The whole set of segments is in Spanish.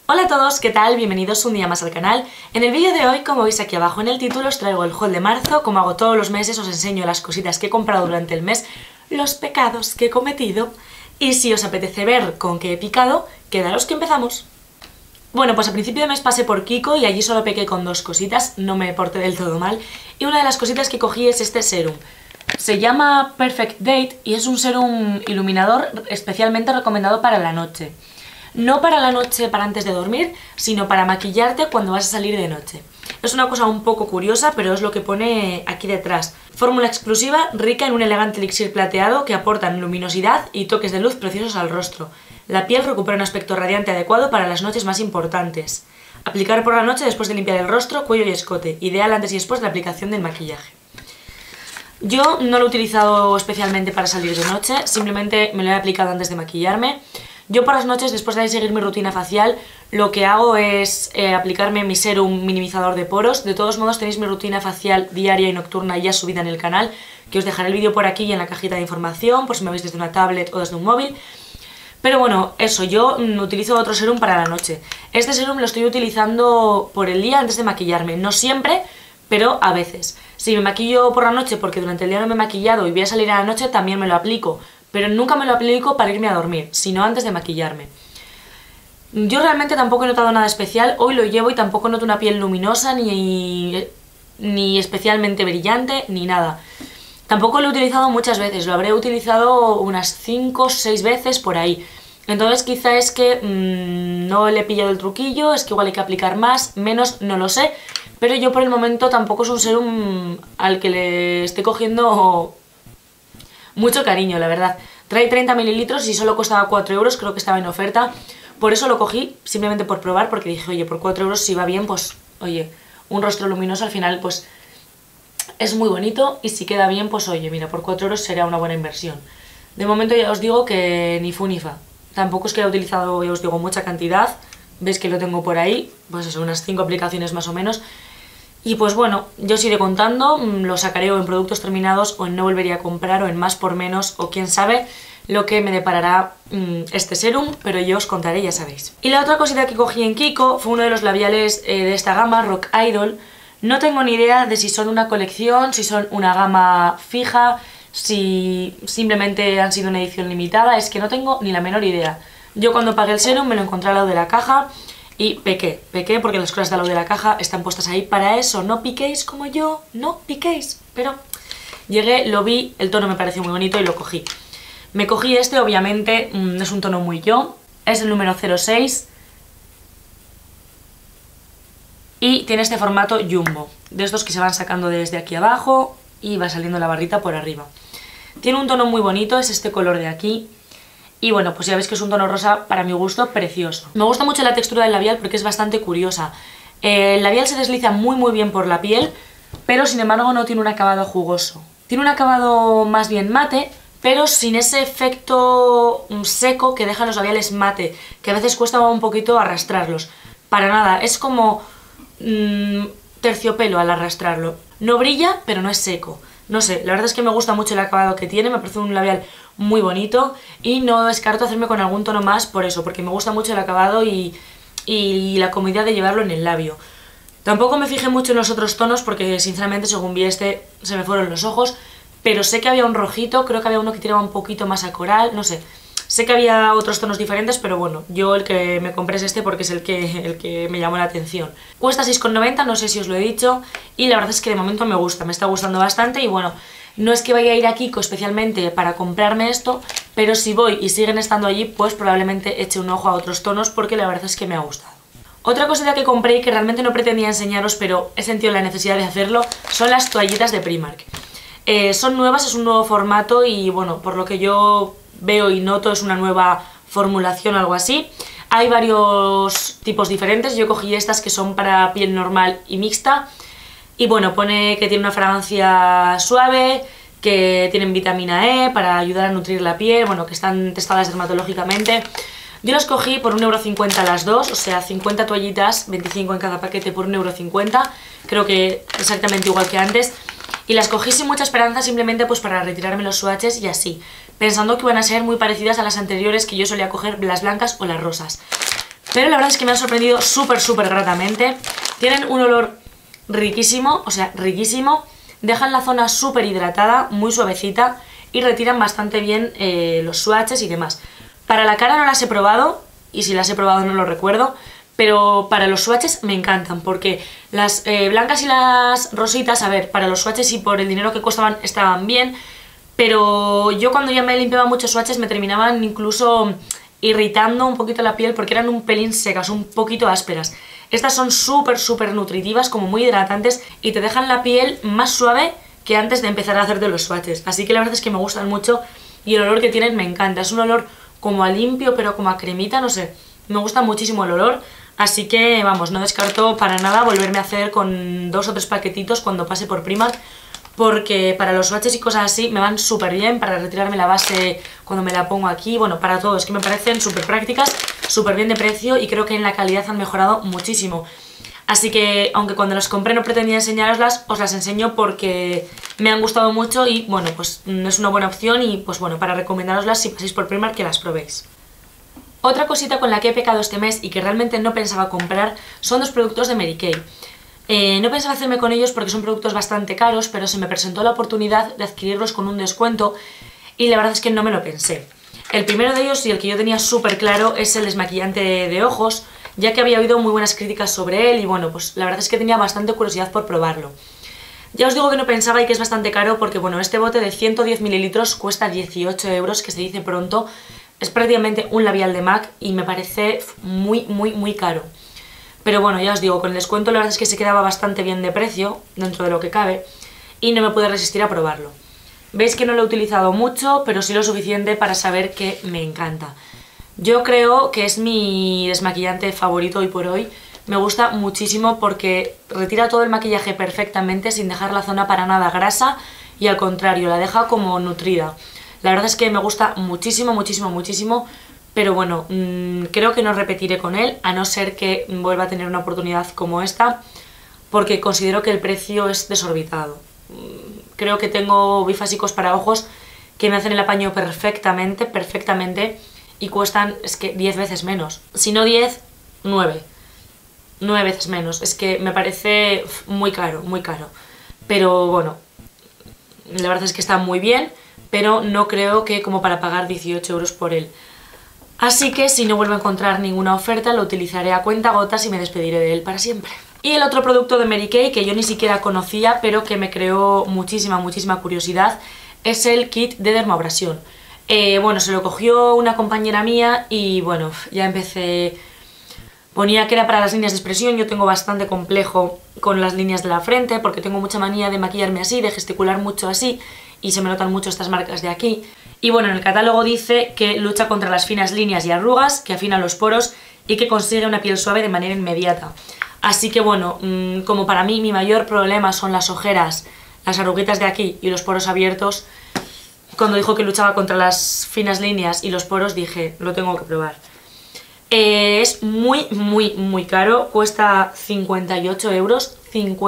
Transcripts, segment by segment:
Hola a todos, ¿qué tal? Bienvenidos un día más al canal. En el vídeo de hoy, como veis aquí abajo en el título, os traigo el haul de marzo. Como hago todos los meses, os enseño las cositas que he comprado durante el mes, los pecados que he cometido. Y si os apetece ver con qué he picado, quedaros que empezamos. Bueno, pues a principio de mes pasé por Kiko y allí solo pequé con dos cositas, no me porté del todo mal. Y una de las cositas que cogí es este serum. Se llama Perfect Date y es un serum iluminador especialmente recomendado para la noche. No para la noche para antes de dormir, sino para maquillarte cuando vas a salir de noche. Es una cosa un poco curiosa, pero es lo que pone aquí detrás. Fórmula exclusiva, rica en un elegante elixir plateado que aportan luminosidad y toques de luz preciosos al rostro. La piel recupera un aspecto radiante adecuado para las noches más importantes. Aplicar por la noche después de limpiar el rostro, cuello y escote. Ideal antes y después de la aplicación del maquillaje. Yo no lo he utilizado especialmente para salir de noche, simplemente me lo he aplicado antes de maquillarme. Yo por las noches, después de seguir mi rutina facial, lo que hago es aplicarme mi serum minimizador de poros. De todos modos tenéis mi rutina facial diaria y nocturna ya subida en el canal, que os dejaré el vídeo por aquí y en la cajita de información, por si me veis desde una tablet o desde un móvil. Pero bueno, eso, yo utilizo otro serum para la noche. Este serum lo estoy utilizando por el día antes de maquillarme, no siempre, pero a veces. Si me maquillo por la noche porque durante el día no me he maquillado y voy a salir a la noche, también me lo aplico. Pero nunca me lo aplico para irme a dormir, sino antes de maquillarme. Yo realmente tampoco he notado nada especial, hoy lo llevo y tampoco noto una piel luminosa, ni especialmente brillante, ni nada. Tampoco lo he utilizado muchas veces, lo habré utilizado unas 5 o 6 veces por ahí. Entonces quizá es que no le he pillado el truquillo, es que igual hay que aplicar más, menos, no lo sé. Pero yo por el momento tampoco es un serum al que le esté cogiendo mucho cariño, la verdad. Trae 30 mililitros y solo costaba 4 euros, creo que estaba en oferta. Por eso lo cogí, simplemente por probar, porque dije, oye, por 4 euros si va bien, pues, oye, un rostro luminoso al final, pues, es muy bonito. Y si queda bien, pues, oye, mira, por 4 euros sería una buena inversión. De momento ya os digo que ni fu ni fa. Tampoco es que haya utilizado, ya os digo, mucha cantidad. Veis que lo tengo por ahí, pues eso, unas 5 aplicaciones más o menos. Y pues bueno, yo os iré contando, lo sacaré o en productos terminados o en no volvería a comprar o en más por menos o quién sabe lo que me deparará este serum, pero yo os contaré, ya sabéis. Y la otra cosita que cogí en Kiko fue uno de los labiales de esta gama, Rock Idol. No tengo ni idea de si son una colección, si son una gama fija, si simplemente han sido una edición limitada, es que no tengo ni la menor idea. Yo cuando pagué el serum me lo encontré al lado de la caja y pequé porque las cosas de al lado de la caja están puestas ahí para eso, no piquéis como yo, no piquéis. Pero llegué, lo vi, el tono me pareció muy bonito y lo cogí. Me cogí este, obviamente, es un tono muy yo, es el número 06 y tiene este formato jumbo, de estos que se van sacando desde aquí abajo y va saliendo la barrita por arriba. Tiene un tono muy bonito, es este color de aquí. Y bueno, pues ya veis que es un tono rosa, para mi gusto, precioso. Me gusta mucho la textura del labial porque es bastante curiosa. El labial se desliza muy bien por la piel, pero sin embargo no tiene un acabado jugoso. Tiene un acabado más bien mate, pero sin ese efecto seco que dejan los labiales mate, que a veces cuesta un poquito arrastrarlos. Para nada, es como terciopelo al arrastrarlo. No brilla, pero no es seco. No sé, la verdad es que me gusta mucho el acabado que tiene, me parece un labial muy bonito y no descarto hacerme con algún tono más por eso, porque me gusta mucho el acabado y la comodidad de llevarlo en el labio. Tampoco me fijé mucho en los otros tonos porque sinceramente según vi este se me fueron los ojos, pero sé que había un rojito, creo que había uno que tiraba un poquito más a coral, no sé. Sé que había otros tonos diferentes, pero bueno, yo el que me compré es este porque es el que me llamó la atención. Cuesta 6,90, no sé si os lo he dicho, y la verdad es que de momento me gusta, me está gustando bastante y bueno, no es que vaya a ir a Kiko especialmente para comprarme esto, pero si voy y siguen estando allí, pues probablemente eche un ojo a otros tonos porque la verdad es que me ha gustado. Otra cosita que compré y que realmente no pretendía enseñaros, pero he sentido la necesidad de hacerlo, son las toallitas de Primark. Son nuevas, es un nuevo formato y bueno, por lo que yo veo y noto es una nueva formulación o algo así. Hay varios tipos diferentes, yo cogí estas que son para piel normal y mixta. Y bueno, pone que tiene una fragancia suave, que tienen vitamina E para ayudar a nutrir la piel, bueno, que están testadas dermatológicamente. Yo las cogí por 1,50 € las dos, o sea, 50 toallitas, 25 en cada paquete por 1,50 €, creo que exactamente igual que antes. Y las cogí sin mucha esperanza, simplemente pues para retirarme los swatches y así, pensando que iban a ser muy parecidas a las anteriores que yo solía coger, las blancas o las rosas. pero la verdad es que me han sorprendido súper gratamente. Tienen un olor riquísimo, o sea, riquísimo. Dejan la zona súper hidratada, muy suavecita y retiran bastante bien los swatches y demás. Para la cara no las he probado, y si las he probado no lo recuerdo, pero para los swatches me encantan, porque las blancas y las rositas, a ver, para los swatches y por el dinero que costaban estaban bien, pero yo cuando ya me limpiaba muchos swatches me terminaban incluso irritando un poquito la piel porque eran un pelín secas, un poquito ásperas. Estas son súper nutritivas, como muy hidratantes y te dejan la piel más suave que antes de empezar a hacerte los swatches. Así que la verdad es que me gustan mucho y el olor que tienen me encanta. Es un olor como a limpio pero como a cremita, no sé. Me gusta muchísimo el olor, así que vamos, no descarto para nada volverme a hacer con 2 o 3 paquetitos cuando pase por Primark, porque para los swatches y cosas así me van súper bien, para retirarme la base cuando me la pongo aquí, bueno, para todo, es que me parecen súper prácticas, súper bien de precio y creo que en la calidad han mejorado muchísimo. Así que, aunque cuando las compré no pretendía enseñaroslas, os las enseño porque me han gustado mucho y, bueno, pues es una buena opción y, pues bueno, para recomendároslas si pasáis por Primark que las probéis. Otra cosita con la que he pecado este mes y que realmente no pensaba comprar son 2 productos de Mary Kay. No pensaba hacerme con ellos porque son productos bastante caros, pero se me presentó la oportunidad de adquirirlos con un descuento y la verdad es que no me lo pensé. El primero de ellos y el que yo tenía súper claro es el desmaquillante de ojos, ya que había oído muy buenas críticas sobre él y bueno, pues la verdad es que tenía bastante curiosidad por probarlo. Ya os digo que no pensaba y que es bastante caro porque bueno, este bote de 110 mililitros cuesta 18 euros, que se dice pronto. Es prácticamente un labial de MAC y me parece muy caro. Pero bueno, ya os digo, con el descuento la verdad es que se quedaba bastante bien de precio, dentro de lo que cabe, y no me pude resistir a probarlo. Veis que no lo he utilizado mucho, pero sí lo suficiente para saber que me encanta. Yo creo que es mi desmaquillante favorito hoy por hoy. Me gusta muchísimo porque retira todo el maquillaje perfectamente sin dejar la zona para nada grasa y al contrario, la deja como nutrida. La verdad es que me gusta muchísimo, pero bueno, creo que no repetiré con él, a no ser que vuelva a tener una oportunidad como esta, porque considero que el precio es desorbitado. Creo que tengo bifásicos para ojos que me hacen el apaño perfectamente, y cuestan, es que 10 veces menos. Si no 10, 9. 9 veces menos. Es que me parece muy caro. Pero bueno, la verdad es que está muy bien, pero no creo que como para pagar 18 euros por él. Así que si no vuelvo a encontrar ninguna oferta lo utilizaré a cuentagotas y me despediré de él para siempre. Y el otro producto de Mary Kay que yo ni siquiera conocía pero que me creó muchísima curiosidad es el kit de dermabrasión. Bueno, se lo cogió una compañera mía y bueno, ya empecé... Ponía que era para las líneas de expresión. Yo tengo bastante complejo con las líneas de la frente porque tengo mucha manía de maquillarme así, de gesticular mucho así y se me notan mucho estas marcas de aquí. Y bueno, en el catálogo dice que lucha contra las finas líneas y arrugas, que afina los poros y que consigue una piel suave de manera inmediata. Así que bueno, como para mí mi mayor problema son las ojeras, las arruguitas de aquí y los poros abiertos, cuando dijo que luchaba contra las finas líneas y los poros dije, lo tengo que probar. Es muy caro, cuesta 58 euros,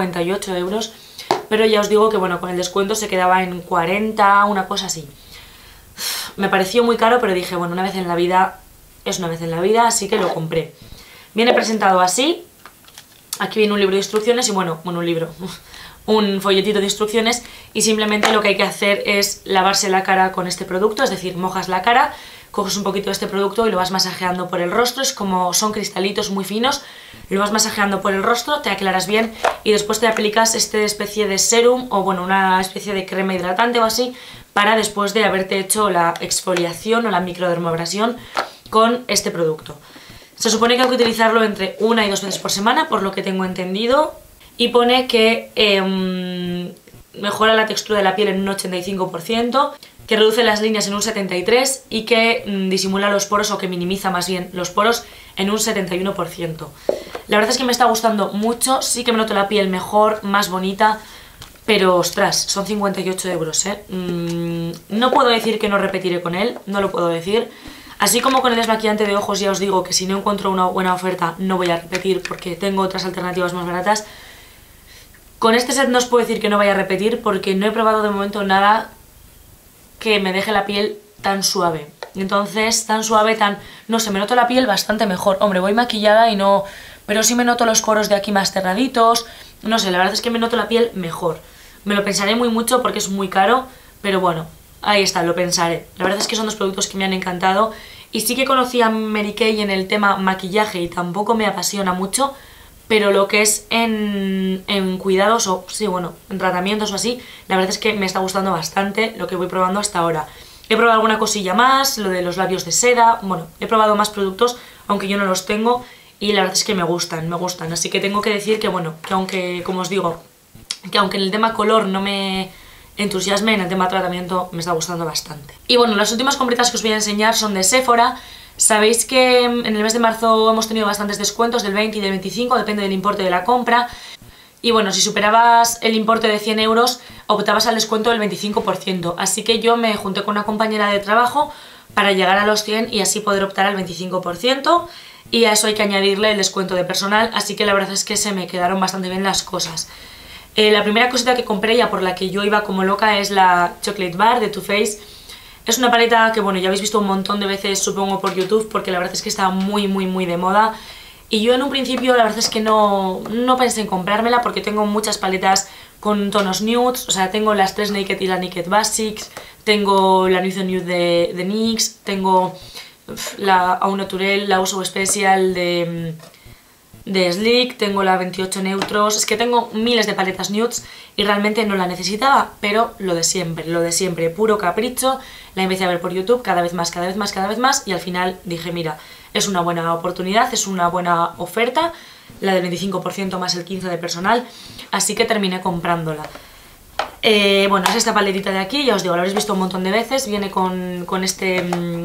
pero ya os digo que bueno, con el descuento se quedaba en 40, una cosa así. Me pareció muy caro, pero dije, bueno, una vez en la vida es una vez en la vida, así que lo compré. Viene presentado así, aquí viene un libro de instrucciones y bueno, un folletito de instrucciones y simplemente lo que hay que hacer es lavarse la cara con este producto, es decir, mojas la cara, coges un poquito de este producto y lo vas masajeando por el rostro, es como son cristalitos muy finos, lo vas masajeando por el rostro, te aclaras bien y después te aplicas esta especie de serum o bueno, una especie de crema hidratante o así para después de haberte hecho la exfoliación o la microdermabrasión con este producto. Se supone que hay que utilizarlo entre 1 y 2 veces por semana, por lo que tengo entendido, y pone que mejora la textura de la piel en un 85%, que reduce las líneas en un 73% y que disimula los poros, o que minimiza más bien los poros, en un 71%. La verdad es que me está gustando mucho, sí que me noto la piel mejor, más bonita, pero ostras, son 58 euros, ¿eh? No puedo decir que no repetiré con él, no lo puedo decir. Así como con el desmaquillante de ojos ya os digo que si no encuentro una buena oferta no voy a repetir porque tengo otras alternativas más baratas. Con este set no os puedo decir que no vaya a repetir porque no he probado de momento nada que me deje la piel tan suave. Entonces, tan suave, tan... No sé, me noto la piel bastante mejor. Hombre, voy maquillada y no... Pero sí me noto los poros de aquí más cerraditos. No sé, la verdad es que me noto la piel mejor. Me lo pensaré muy mucho porque es muy caro, pero bueno, ahí está, lo pensaré. La verdad es que son dos productos que me han encantado. Y sí que conocí a Mary Kay en el tema maquillaje y tampoco me apasiona mucho, pero lo que es en cuidados o, sí, bueno, en tratamientos o así, la verdad es que me está gustando bastante lo que voy probando hasta ahora. He probado alguna cosilla más, lo de los labios de seda, bueno, he probado más productos, aunque yo no los tengo, y la verdad es que me gustan, así que tengo que decir que bueno, que aunque, como os digo, que aunque en el tema color no me entusiasme, en el tema tratamiento me está gustando bastante. Y bueno, las últimas compritas que os voy a enseñar son de Sephora. Sabéis que en el mes de marzo hemos tenido bastantes descuentos del 20 y del 25, depende del importe de la compra. Y bueno, si superabas el importe de 100 euros, optabas al descuento del 25%. Así que yo me junté con una compañera de trabajo para llegar a los 100 y así poder optar al 25%. Y a eso hay que añadirle el descuento de personal, así que la verdad es que se me quedaron bastante bien las cosas. La primera cosita que compré, ya por la que yo iba como loca, es la Chocolate Bar de Too Faced. Es una paleta que, bueno, ya habéis visto un montón de veces, supongo, por YouTube, porque la verdad es que está muy de moda. Y yo en un principio la verdad es que no pensé en comprármela porque tengo muchas paletas con tonos nudes. O sea, tengo las 3 Naked y la Naked Basics, tengo la Nude Nude de NYX, tengo la Au Naturel, la Uso Special de Sleek, tengo la 28 Neutros. Es que tengo miles de paletas nudes y realmente no la necesitaba, pero lo de siempre, puro capricho. La empecé a ver por YouTube cada vez más y al final dije, mira, es una buena oportunidad, es una buena oferta, la del 25% más el 15% de personal, así que terminé comprándola. Bueno, es esta paletita de aquí, ya os digo, la habréis visto un montón de veces, viene con este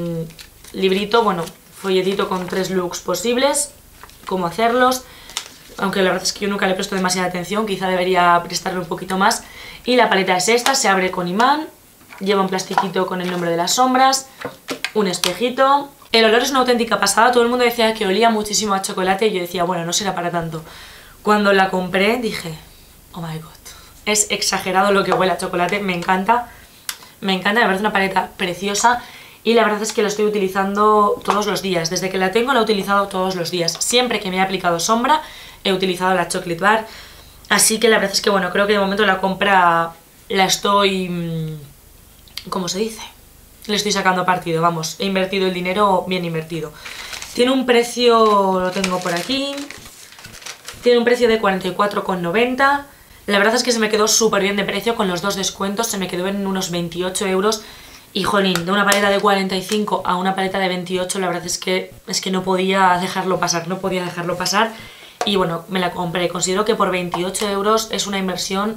librito, bueno, folletito con 3 looks posibles, cómo hacerlos, aunque la verdad es que yo nunca le presto demasiada atención, quizá debería prestarle un poquito más. Y la paleta es esta, se abre con imán, lleva un plastiquito con el nombre de las sombras, un espejito. El olor es una auténtica pasada, todo el mundo decía que olía muchísimo a chocolate y yo decía, bueno, no será para tanto. Cuando la compré dije, oh my god, es exagerado lo que huele a chocolate, me encanta, me parece una paleta preciosa. Y la verdad es que la estoy utilizando todos los días. Desde que la tengo la he utilizado todos los días. Siempre que me he aplicado sombra he utilizado la Chocolate Bar. Así que la verdad es que bueno, creo que de momento la compra la estoy... ¿cómo se dice? Le estoy sacando partido, vamos. He invertido el dinero bien invertido. Tiene un precio, lo tengo por aquí. Tiene un precio de 44,90. La verdad es que se me quedó súper bien de precio con los dos descuentos. Se me quedó en unos 28 euros. Y jolín, de una paleta de 45 a una paleta de 28, la verdad es que no podía dejarlo pasar, y bueno, me la compré. Considero que por 28 euros es una inversión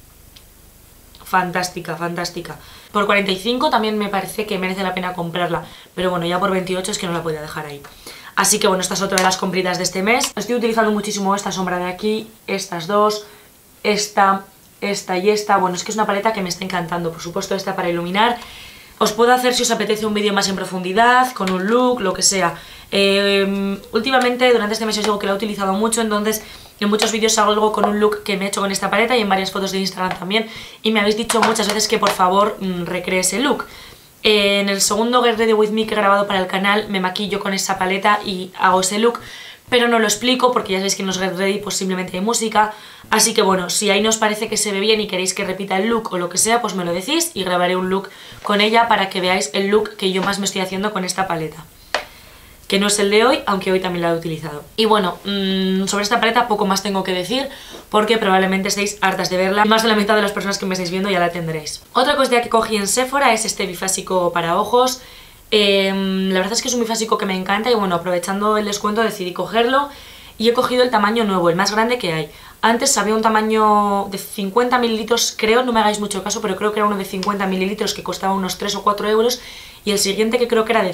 fantástica. Por 45 también me parece que merece la pena comprarla, pero bueno, ya por 28 es que no la podía dejar ahí. Así que bueno, esta es otra de las compritas de este mes. Estoy utilizando muchísimo esta sombra de aquí, estas dos, esta y esta. Bueno, es que es una paleta que me está encantando. Por supuesto esta para iluminar. Os puedo hacer, si os apetece, un vídeo más en profundidad, con un look, lo que sea. Últimamente, durante este mes os digo que la he utilizado mucho, entonces en muchos vídeos hago algo con un look que me he hecho con esta paleta y en varias fotos de Instagram también. Y me habéis dicho muchas veces que por favor recree ese look. En el segundo Get Ready With Me que he grabado para el canal me maquillo con esa paleta y hago ese look, pero no lo explico porque ya sabéis que en los Get Ready pues simplemente hay música. Así que bueno, si ahí no os parece que se ve bien y queréis que repita el look o lo que sea, pues me lo decís y grabaré un look con ella para que veáis el look que yo más me estoy haciendo con esta paleta. Que no es el de hoy, aunque hoy también la he utilizado. Y bueno, sobre esta paleta poco más tengo que decir, porque probablemente estéis hartas de verla. Más de la mitad de las personas que me estáis viendo ya la tendréis. Otra cosa que cogí en Sephora es este bifásico para ojos. La verdad es que es un bifásico que me encanta y bueno, aprovechando el descuento decidí cogerlo. Y he cogido el tamaño nuevo, el más grande que hay. Antes había un tamaño de 50 mililitros, creo, no me hagáis mucho caso, pero creo que era uno de 50 mililitros que costaba unos 3 o 4 euros. Y el siguiente que creo que era de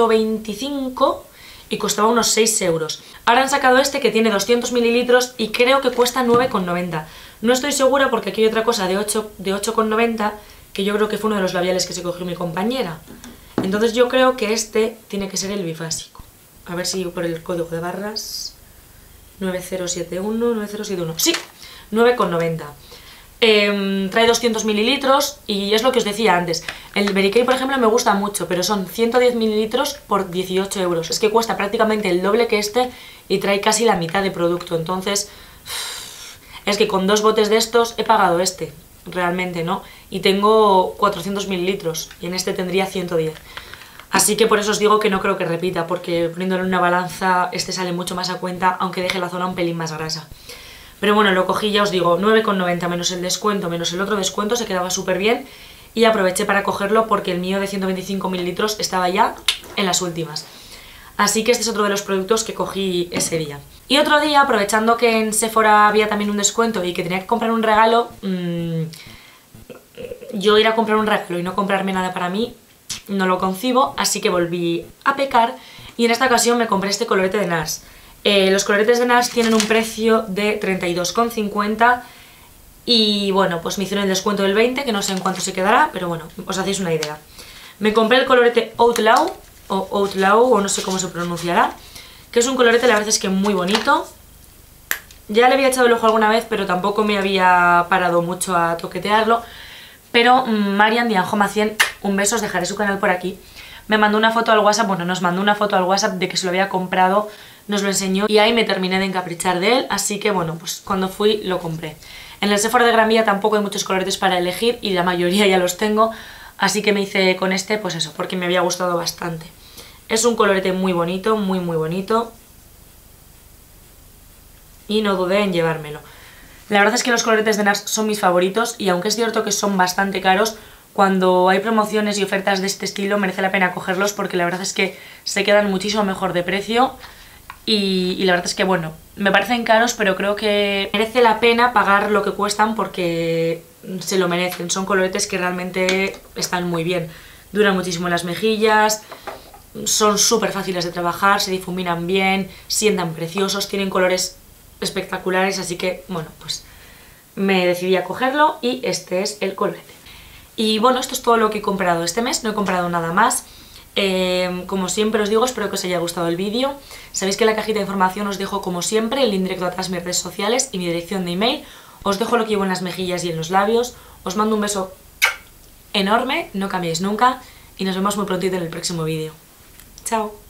125 y costaba unos 6 euros. Ahora han sacado este que tiene 200 mililitros y creo que cuesta 9,90. No estoy segura porque aquí hay otra cosa de 8,90 que yo creo que fue uno de los labiales que se cogió mi compañera. Entonces yo creo que este tiene que ser el bifásico. A ver si por el código de barras... 9071, 9071... ¡Sí! 9,90. Trae 200 mililitros y es lo que os decía antes. El Mary Kay, por ejemplo, me gusta mucho, pero son 110 mililitros por 18 euros. Es que cuesta prácticamente el doble que este y trae casi la mitad de producto. Entonces, es que con 2 botes de estos he pagado este, realmente, ¿no? Y tengo 400 mililitros y en este tendría 110. Así que por eso os digo que no creo que repita, porque poniéndolo en una balanza este sale mucho más a cuenta, aunque deje la zona un pelín más grasa. Pero bueno, lo cogí, ya os digo, 9,90 menos el descuento, menos el otro descuento, se quedaba súper bien. Y aproveché para cogerlo porque el mío de 125 mililitros estaba ya en las últimas. Así que este es otro de los productos que cogí ese día. Y otro día, aprovechando que en Sephora había también un descuento y que tenía que comprar un regalo, yo ir a comprar un regalo y no comprarme nada para mí, no lo concibo, así que volví a pecar y en esta ocasión me compré este colorete de NARS. Los coloretes de NARS tienen un precio de 32,50 y bueno, pues me hicieron el descuento del 20, que no sé en cuánto se quedará, pero bueno, os hacéis una idea. Me compré el colorete Outlaw, o no sé cómo se pronunciará, que es un colorete, la verdad es que muy bonito. Ya le había echado el ojo alguna vez, pero tampoco me había parado mucho a toquetearlo. Pero Marian de Anjoma 100, un beso, os dejaré su canal por aquí, me mandó una foto al WhatsApp, bueno, nos mandó una foto al WhatsApp de que se lo había comprado, nos lo enseñó y ahí me terminé de encaprichar de él, así que bueno, pues cuando fui lo compré. En el Sephora de Gran Vía tampoco hay muchos coloretes para elegir y la mayoría ya los tengo, así que me hice con este, pues eso, porque me había gustado bastante. Es un colorete muy bonito, muy bonito y no dudé en llevármelo. La verdad es que los coloretes de NARS son mis favoritos y aunque es cierto que son bastante caros, cuando hay promociones y ofertas de este estilo merece la pena cogerlos porque la verdad es que se quedan muchísimo mejor de precio y la verdad es que bueno, me parecen caros pero creo que merece la pena pagar lo que cuestan porque se lo merecen. Son coloretes que realmente están muy bien, duran muchísimo en las mejillas, son súper fáciles de trabajar, se difuminan bien, sientan preciosos, tienen colores espectaculares, así que bueno, pues me decidí a cogerlo y este es el colorete. Y bueno, esto es todo lo que he comprado este mes, no he comprado nada más. Como siempre os digo, espero que os haya gustado el vídeo. Sabéis que en la cajita de información os dejo como siempre el link directo a todas mis redes sociales y mi dirección de email. Os dejo lo que llevo en las mejillas y en los labios. Os mando un beso enorme, no cambiéis nunca y nos vemos muy prontito en el próximo vídeo. Chao.